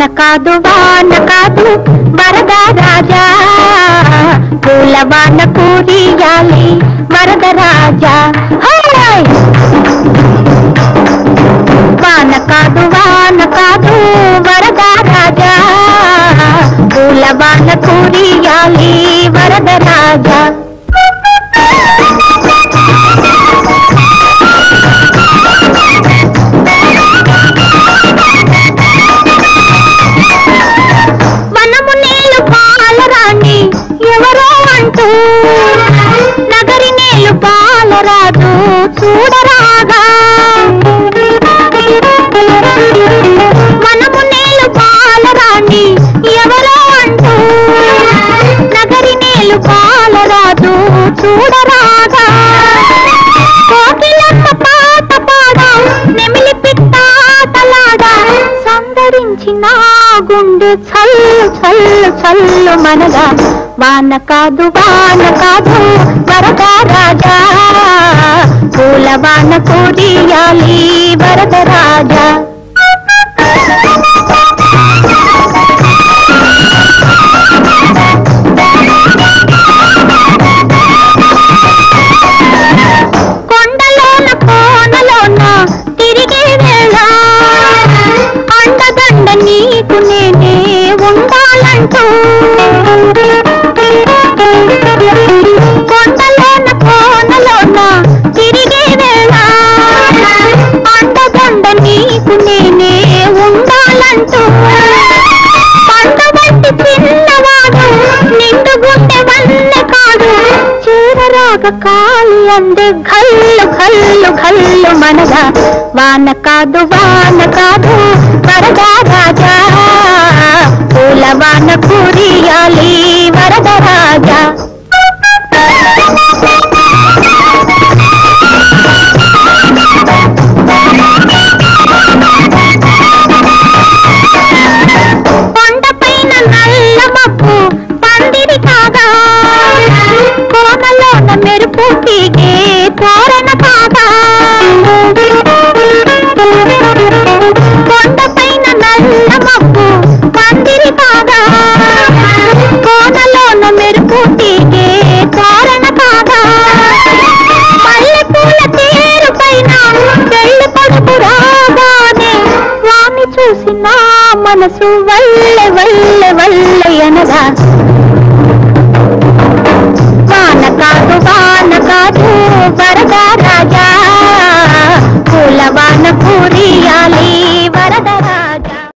వాన కాదు వరద రాజా, పూల వాన పూరియాలి వరద రాజా. వాన కాదు వరద రాజా, పూల వాన పూరియాలి వరద రాజా. ఎవరో అంటూ నగరి నేలు పాలరాజు చూడరాగా, మనము నేలు పాలరాణి ఎవరో అంటూ నగరి నేలు పాలరాజు చూడరాగా. కోకిలమ్మ పాట పాడా నెమిలి పిట్టాటలాడా, సందడించిన గుండె చల్లు చల్లు చల్లు మనగా. వాన కాదు వరద రాజా, పూల వాన కురియాలి వరద రాజా. కొండలోన కోనలోన తిరిగే వేళ అండదండ నీకు నేనే ఉండాలంటూ, కొండలోన కోనలోన తిరిగే వేళ అండదండ నీకు నేనే ఉండాలంటూ, పండబట్టి చిన్నవాడు నిండు గుండె వన్నె కాడు, చీరరాగ కాలి అందే ఘల్లు ఘల్లు ఘల్లు మనగా. వాన కాదు వరద రాజా, పూల వాన కురియాలి వరద రాజా. కొండపైన నల్ల మబ్బు పందిరి కాగా, కోమలోన మెరుపు తీగే తోరణ కాగా. కొండపైన నల్ల మబ్బు పందిరి కాగా, కోనలోన మెరుపు తీగే తోరణ కాగా. మల్లెపూల తేరు పైన పెళ్లి పడుపు రాగానే, వాణ్ణి చూసి నా మనసు వల్లె వల్లె వల్లె అనగా.